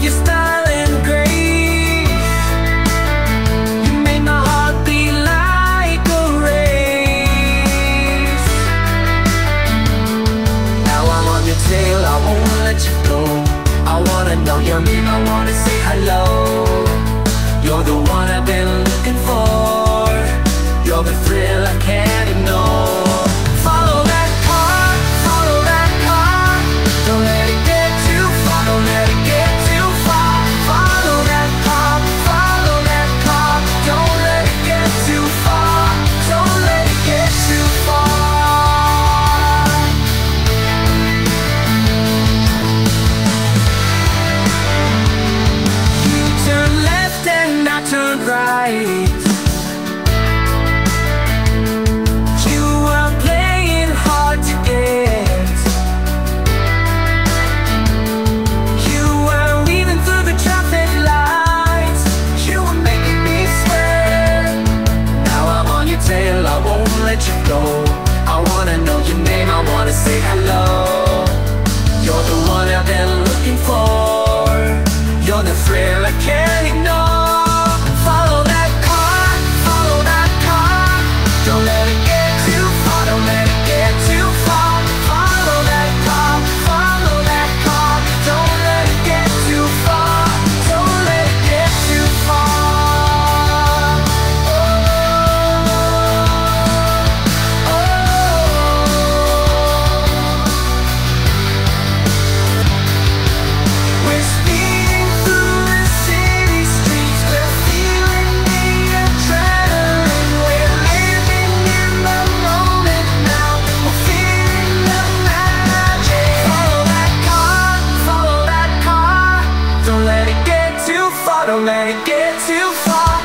your style and grace. You made my heart beat like a race. Now I'm on your tail, I won't let you go. I wanna know your name, I wanna say hello. You're the one I've been looking for. You're the thrill I can't ignore. Follow that car, follow that car. Don't let it get too far, don't let it get too far. Follow that car, follow that car. Don't let it get too far, don't let it get too far. You turn left and I turn right. I wanna know your name, I wanna say hello. You're the one I've been looking for. You're the thrill I can't ignore. Follow that car, follow that car. Don't let it get too far, don't let it get too far. Follow that car, follow that car. Don't let it get too far, don't let it get too far. Don't let it get too far.